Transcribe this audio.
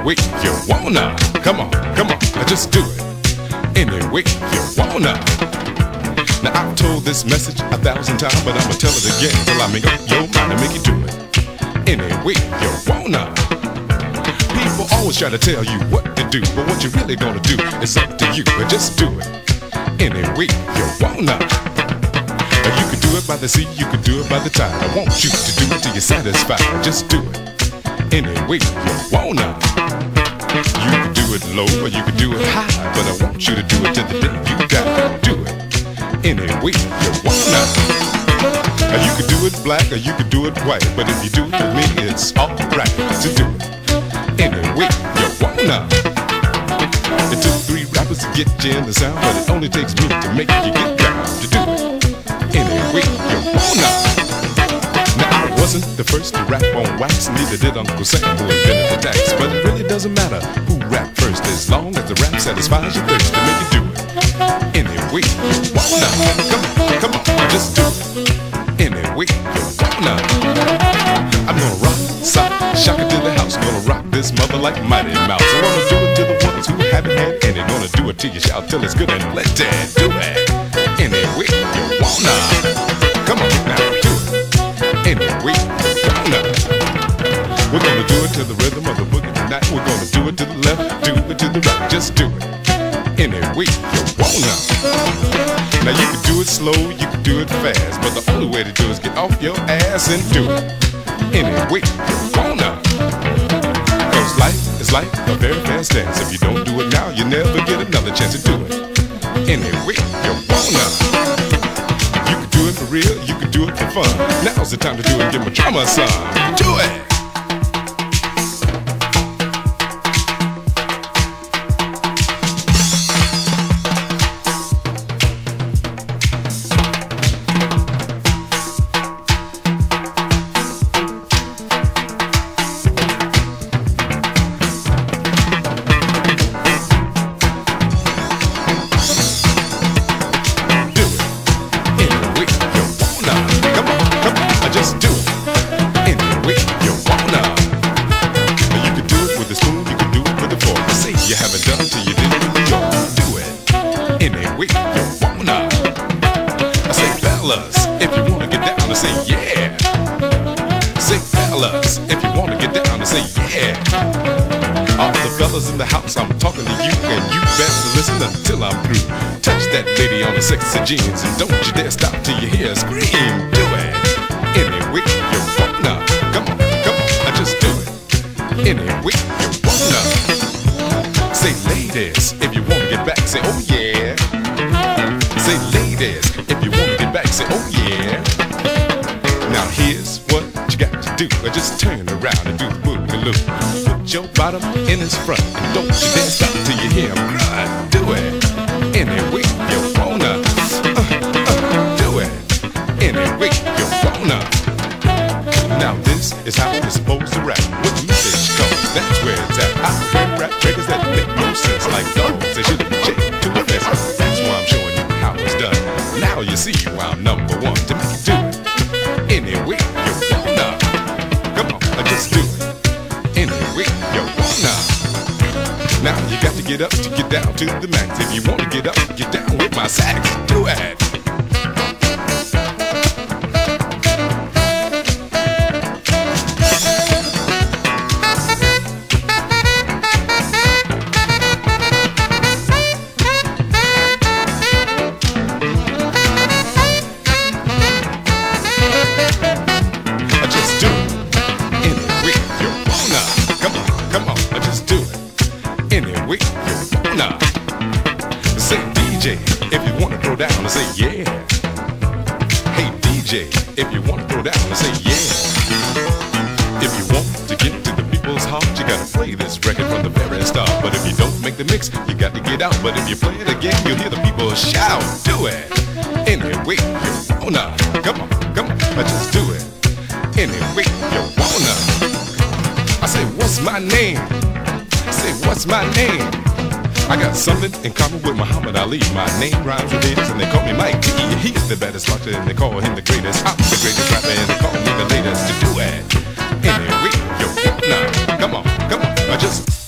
way you wanna. Come on, just do it. Any way you wanna. Now I've told this message 1,000 times, but I'ma tell it again till I make up your mind and make you do it. Any way you wanna. People always try to tell you what to do, but what you really gonna do is up to you. But just do it. Any way you wanna. You can do it by the sea, you can do it by the tide. I want you to do it till you're satisfied. Just do it. Any way you wanna. You can do it low or you can do it high, but I want you to do it till the day you die. Do it any way you wanna. You can do it black or you can do it white, but if you do it with me, it's alright to do it any way you wanna. It took 3 rappers to get you in the sound, but it only takes me to make you get down to do it any way you wanna. Now I wasn't the first to rap on wax, neither did Uncle Sam who invented the tax. But it really doesn't matter who rapped first, as long as the rap satisfies your thirst to make you do it any way you wanna. Come on, just do it any way you wanna. I'm gonna rock, sock, shock it to the house. Gonna rock this mother like Mighty Mouse. I'm gonna do it to the ones who haven't had any. Gonna do it till you shout till it's good and let Dad do it any way you wanna. Come on now, do it any way you wanna. We're gonna do it to the rhythm of the boogie tonight. We're gonna do it to the left, do it to the right. Just do it any way you wanna. Now you can do it slow, you can do it fast, but the only way to do it is get off your ass and do it any way you wanna. Cause life is like a very fast dance. If you don't do it now, you never get another chance to do it any way you wanna. You can do it for real, you can do it for fun. Now's the time to do it and give my drama a son. Do it! Just do it any way you wanna. You can do it with a spoon, you can do it with a fork. Say you haven't done it till you did it with a joke. Do it any way you wanna. I say fellas, if you wanna get down and say yeah. Say fellas, if you wanna get down and say yeah. All the fellas in the house, I'm talking to you, and you better listen until I'm through. Touch that lady on the sexy jeans, and don't you dare stop till you hear her scream. Do it any way you wanna. Come on, just do it any way you wanna. Say ladies, if you wanna get back, say oh yeah. Say ladies, if you wanna get back, say oh yeah. Now here's what you got to do. Just turn around and do the boogaloo. Put your bottom in his front, and don't you dare stop till you hear him cry. Do it any way you wanna. Do it any way you wanna. Now this is how you're supposed to rap. With the message comes, that's where it's at. I heard rap records that make no sense, like dogs they shouldn't be chained to a fence. That's why I'm showing you how it's done. Now you see why I'm number one, to make you do it any way you wanna. Come on, just do it any way you wanna. Now you got to get up to get down to the max. If you wanna get up, get down with my sax. Do it. Any way you wanna. Say DJ, if you wanna throw down and say yeah. Hey DJ, if you wanna throw down and say yeah. If you want to get to the people's heart, you gotta play this record from the very start. But if you don't make the mix, you got to get out. But if you play it again, you'll hear the people shout. Do it any way you wanna. Come on, just do it any way you wanna. I say, what's my name? Say, what's my name? I got something in common with Muhammad Ali. My name rhymes with his, and they call me Mike T. He's the baddest boxer, and they call him the greatest. I'm the greatest rapper, and they call me the latest to do it. Anyway, yo, now, come on, I just